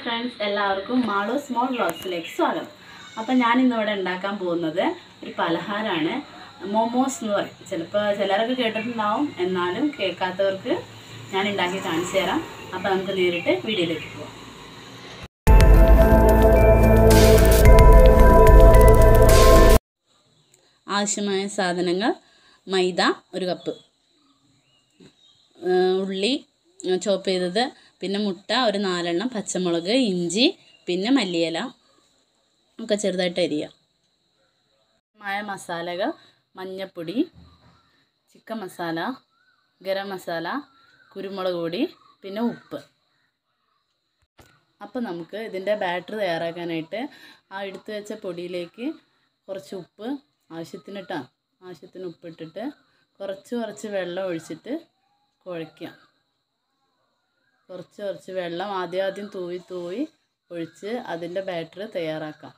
Friends, എല്ലാവർക്കും Malu small വ്ലോഗ്സിലേക്ക് സ്വാഗതം. അപ്പം ഞാൻ ഇന്നിവിടെ ഉണ്ടാക്കാൻ പോകുന്നത് ഒരു പലഹാരമാണ്. മോമോസ് എന്ന് പറയും. ചിലപ്പോൾ ചിലരൊക്കെ കേട്ടിട്ടുണ്ടാവും, എന്നാലും കേൾക്കാത്തവർക്ക് ഞാൻ ഉണ്ടാക്കി കാണിച്ചു തരാം. അപ്പം നമുക്ക് നേരിട്ട് വീഡിയോയിലേക്ക് പോകാം. ആവശ്യമായ സാധനങ്ങൾ: മൈദ 1 കപ്പ്, ഉള്ളി ചോപ്പ് ചെയ്തത്, പിന്നെ മുട്ട ഒരു 4 എണ്ണം, പച്ചമുളക്, ഇഞ്ചി, പിന്നെ മല്ലിയില ഒക്കെ ചെറുതായിട്ട് അരിയുക. മസാലകൾ: മഞ്ഞൾപ്പൊടി, ചിക്കൻ മസാല, ഗരം മസാല, കുരുമുളക് പൊടി, പിന്നെ ഉപ്പ്. അപ്പോൾ നമുക്ക് ഇതിൻ്റെ ബാറ്റർ തയ്യാറാക്കാനായിട്ട് ആ എടുത്തു വെച്ച പൊടിയിലേക്ക് കുറച്ച് ഉപ്പ് ആവശ്യത്തിന് ഉപ്പിട്ടിട്ട് കുറച്ച് വെള്ളം ഒഴിച്ചിട്ട് കുഴയ്ക്കാം. കുറച്ച് വെള്ളം ആദ്യം തൂവി ഒഴിച്ച് അതിൻ്റെ ബാറ്റർ തയ്യാറാക്കാം.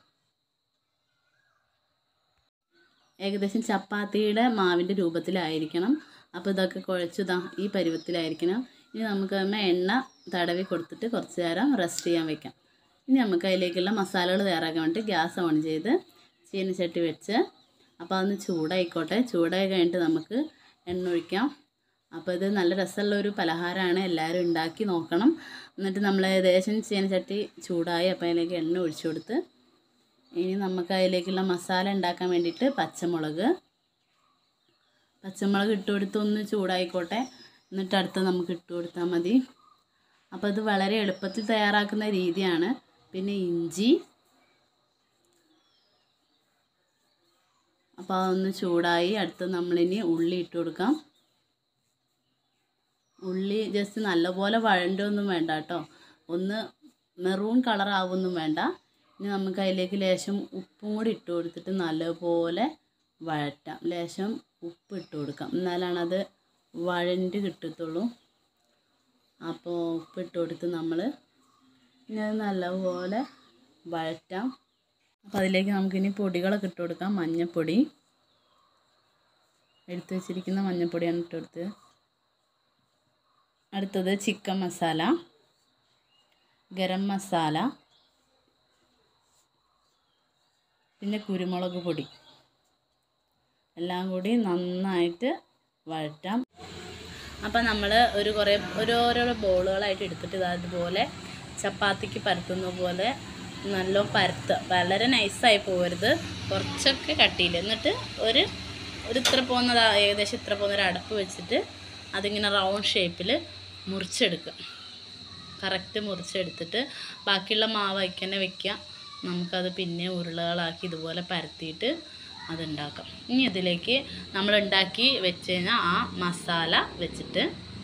ഏകദേശം ചപ്പാത്തിയുടെ മാവിൻ്റെ രൂപത്തിലായിരിക്കണം. അപ്പോൾ ഇതൊക്കെ കുഴച്ചതാ ഈ പരുവത്തിലായിരിക്കണം. ഇനി നമുക്ക് എണ്ണ തടവി കൊടുത്തിട്ട് കുറച്ച് നേരം റെസ്റ്റ് ചെയ്യാൻ വെക്കാം. ഇനി നമുക്ക് അതിലേക്കുള്ള മസാലകൾ തയ്യാറാക്കാൻ വേണ്ടി ഗ്യാസ് ഓൺ ചെയ്ത് ചീനച്ചട്ടി വെച്ച് അപ്പോൾ അതൊന്ന് ചൂടായിക്കോട്ടെ. ചൂടായി കഴിഞ്ഞിട്ട് നമുക്ക് എണ്ണ ഒഴിക്കാം. അപ്പോൾ ഇത് നല്ല രസമുള്ളൊരു പലഹാരമാണ്, എല്ലാവരും ഉണ്ടാക്കി നോക്കണം. എന്നിട്ട് നമ്മൾ ഏകദേശം ചീനച്ചട്ടി ചൂടായി അപ്പോൾ അതിലേക്ക് എണ്ണ ഒഴിച്ചു കൊടുത്ത് ഇനി നമുക്ക് അതിലേക്കുള്ള മസാല ഉണ്ടാക്കാൻ വേണ്ടിയിട്ട് പച്ചമുളക് ഇട്ട് കൊടുത്ത് ഒന്ന് ചൂടായിക്കോട്ടെ. എന്നിട്ട് അടുത്ത് നമുക്ക് ഇട്ട് കൊടുത്താൽ മതി. അപ്പോൾ ഇത് വളരെ എളുപ്പത്തിൽ തയ്യാറാക്കുന്ന രീതിയാണ്. പിന്നെ ഇഞ്ചി, അപ്പോൾ അതൊന്ന് ചൂടായി. അടുത്ത് നമ്മളിനി ഉള്ളി ഇട്ട് കൊടുക്കാം. ഉള്ളി ജസ്റ്റ് നല്ലപോലെ വഴണ്ടൊന്നും വേണ്ട കേട്ടോ, ഒന്ന് മെറൂൺ കളർ ആവുമൊന്നും വേണ്ട. ഇനി നമുക്ക് അതിലേക്ക് ലേശം ഉപ്പും കൂടി ഇട്ട് കൊടുത്തിട്ട് നല്ലപോലെ വഴറ്റാം. ലേശം ഉപ്പ് ഇട്ട് കൊടുക്കാം, എന്നാലാണത് വഴണ്ട് കിട്ടത്തുള്ളൂ. അപ്പോൾ ഉപ്പിട്ട് കൊടുത്ത് നമ്മൾ ഇനി അത് നല്ലപോലെ വഴറ്റാം. അപ്പോൾ അതിലേക്ക് നമുക്കിനി പൊടികളൊക്കെ ഇട്ട് കൊടുക്കാം. മഞ്ഞൾപ്പൊടി എടുത്ത് വെച്ചിരിക്കുന്ന മഞ്ഞൾപ്പൊടിയാണ് ഇട്ട് കൊടുത്ത്. അടുത്തത് ചിക്കൻ മസാല, ഗരം മസാല, പിന്നെ കുരുമുളക് പൊടി, എല്ലാം കൂടി നന്നായിട്ട് വഴറ്റാം. അപ്പം നമ്മൾ ഓരോരോ ബോളുകളായിട്ട് എടുത്തിട്ട് ഇതുപോലെ ചപ്പാത്തിക്ക് പരത്തുന്ന പോലെ നല്ല പരത്തുക. വളരെ നൈസായി പോകരുത്, കുറച്ചൊക്കെ കട്ടിയിൽ. എന്നിട്ട് ഒരു ഇത്ര പോകുന്നത് ഏകദേശം ഇത്ര പോകുന്നൊരു അടപ്പ് വെച്ചിട്ട് അതിങ്ങനെ റൗണ്ട് ഷേപ്പിൽ മുറിച്ചെടുക്കുക. കറക്റ്റ് മുറിച്ചെടുത്തിട്ട് ബാക്കിയുള്ള മാവ് തന്നെ വയ്ക്കുക. നമുക്കത് പിന്നെ ഉരുളകളാക്കി ഇതുപോലെ പരത്തിയിട്ട് അതുണ്ടാക്കാം. ഇനി ഇതിലേക്ക് നമ്മൾ ഉണ്ടാക്കി വെച്ച് കഴിഞ്ഞാൽ ആ മസാല വെച്ചിട്ട്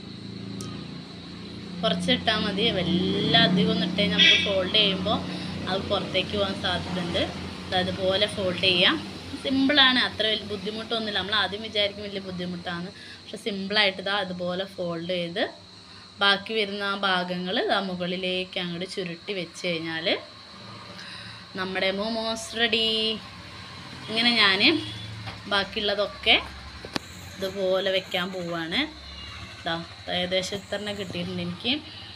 കുറച്ചിട്ടാൽ മതി. വല്ല അധികം ഒന്നും ഇട്ട് കഴിഞ്ഞാൽ നമുക്ക് ഫോൾഡ് ചെയ്യുമ്പോൾ അത് പുറത്തേക്ക് പോകാൻ സാധ്യതയുണ്ട്. അതുപോലെ ഫോൾഡ് ചെയ്യാം. സിമ്പിളാണ്, അത്ര വലിയ ബുദ്ധിമുട്ടൊന്നുമില്ല. നമ്മൾ ആദ്യം വിചാരിക്കും വലിയ ബുദ്ധിമുട്ടാണ്, പക്ഷെ സിമ്പിളായിട്ട് അതുപോലെ ഫോൾഡ് ചെയ്ത് ബാക്കി വരുന്ന ആ ഭാഗങ്ങൾ മുകളിലേക്ക് അങ്ങോട്ട് ചുരുട്ടി വെച്ച് കഴിഞ്ഞാൽ നമ്മുടെ മോമോസ് റെഡി. ഇങ്ങനെ ഞാൻ ബാക്കിയുള്ളതൊക്കെ ഇതുപോലെ വെക്കാൻ പോവുകയാണ്. ഏകദേശം ഇത്ര കിട്ടിയിട്ടുണ്ട് എനിക്ക്.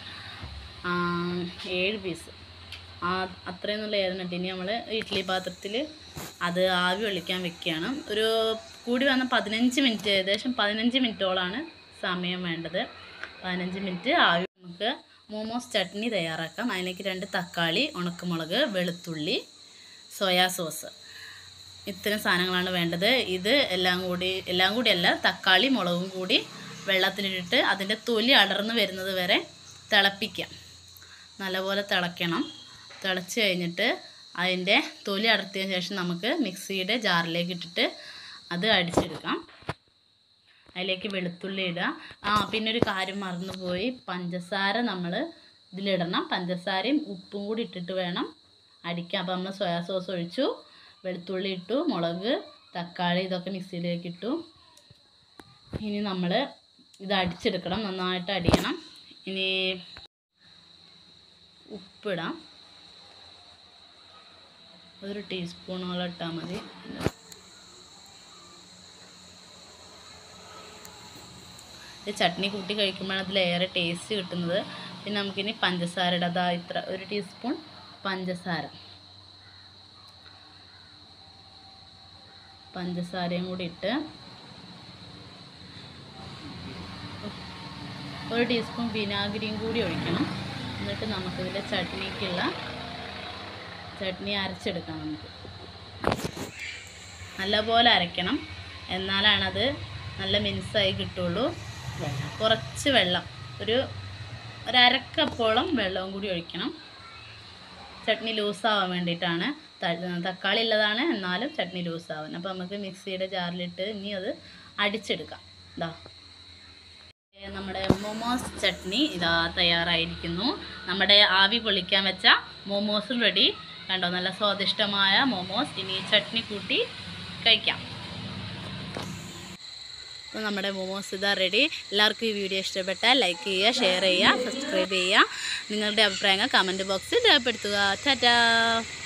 7 പീസ് അത്രയൊന്നുള്ള ഏതെണ്ണം. ഇനി നമ്മൾ ഇഡ്ഡലി പാത്രത്തിൽ അത് ആവി ഒളിക്കാൻ വെക്കുകയാണ്. ഒരു കൂടി വന്ന 15 മിനിറ്റ്, ഏകദേശം 15 മിനിറ്റോളാണ് സമയം വേണ്ടത്. 15 മിനിറ്റ് ആവി. നമുക്ക് മോമോസ് ചട്നി തയ്യാറാക്കാം. അതിലേക്ക് 2 തക്കാളി, ഉണക്കമുളക്, വെളുത്തുള്ളി, സോയാ സോസ്, ഇത്തരം സാധനങ്ങളാണ് വേണ്ടത്. ഇത് എല്ലാം കൂടി അല്ല, തക്കാളി മുളകും കൂടി വെള്ളത്തിലിട്ടിട്ട് അതിൻ്റെ തൊലി അടർന്ന് വരുന്നത് വരെ തിളപ്പിക്കാം. നല്ലപോലെ തിളയ്ക്കണം. തിളച്ച് കഴിഞ്ഞിട്ട് അതിൻ്റെ തൊലി അടർത്തിയതിന് ശേഷം നമുക്ക് മിക്സിയുടെ ജാറിലേക്ക് ഇട്ടിട്ട് അത് അടിച്ചെടുക്കാം. അതിലേക്ക് വെളുത്തുള്ളി ഇടുക. പിന്നെ ഒരു കാര്യം മറന്നുപോയി, പഞ്ചസാര നമ്മൾ ഇതിലിടണം. പഞ്ചസാരയും ഉപ്പും കൂടി ഇട്ടിട്ട് വേണം അടിക്കാം. അപ്പോൾ നമ്മൾ സോയാ സോസ് ഒഴിച്ചു, വെളുത്തുള്ളി ഇട്ടു, മുളക്, തക്കാളി ഇതൊക്കെ മിക്സിയിലേക്ക് ഇട്ടു. ഇനി നമ്മൾ ഇത് അടിച്ചെടുക്കണം, നന്നായിട്ട് അടിയണം. ഇനി ഉപ്പിടാം, 1 ടീസ്പൂണോളം ഇട്ടാൽ മതി. ചട്നി കൂട്ടി കഴിക്കുമ്പോഴാണ് അതിലേറെ ടേസ്റ്റ് കിട്ടുന്നത്. പിന്നെ നമുക്കിനി പഞ്ചസാരയുടെ അതാ ഇത്ര 1 ടീസ്പൂൺ പഞ്ചസാരയും കൂടി ഇട്ട് 1 ടീസ്പൂൺ വിനാഗിരിയും കൂടി ഒഴിക്കണം. എന്നിട്ട് നമുക്കിതിൽ ചട്നി അരച്ചെടുക്കാം. നമുക്ക് നല്ലപോലെ അരയ്ക്കണം, എന്നാലാണത് നല്ല മിനുസായി കിട്ടുള്ളൂ. കുറച്ച് വെള്ളം, ഒരു അരക്കപ്പോളം വെള്ളവും കൂടി ഒഴിക്കണം. ചട്നി ലൂസാവാൻ വേണ്ടിയിട്ടാണ്. തക്കാളി ഉള്ളതാണ്, എന്നാലും ചട്നി ലൂസാവാൻ. അപ്പോൾ നമുക്ക് മിക്സിയുടെ ജാറിലിട്ട് ഇനി അത് അടിച്ചെടുക്കാം. ഇതാ നമ്മുടെ മോമോസ് ചട്നി ഇതാ തയ്യാറായിരിക്കുന്നു. നമ്മുടെ ആവി പൊളിക്കാൻ വെച്ച മോമോസും റെഡി. കണ്ടോ, നല്ല സ്വാദിഷ്ടമായ മോമോസ്. ഇനി ചട്നി കൂട്ടി കഴിക്കാം. അപ്പോൾ നമ്മുടെ മോമോസ് ഇതാ റെഡി. എല്ലാവർക്കും ഈ വീഡിയോ ഇഷ്ടപ്പെട്ടാൽ ലൈക്ക് ചെയ്യുക, ഷെയർ ചെയ്യുക, സബ്സ്ക്രൈബ് ചെയ്യുക. നിങ്ങളുടെ അഭിപ്രായങ്ങൾ കമൻറ്റ് ബോക്സിൽ രേഖപ്പെടുത്തുക. ടാറ്റാ.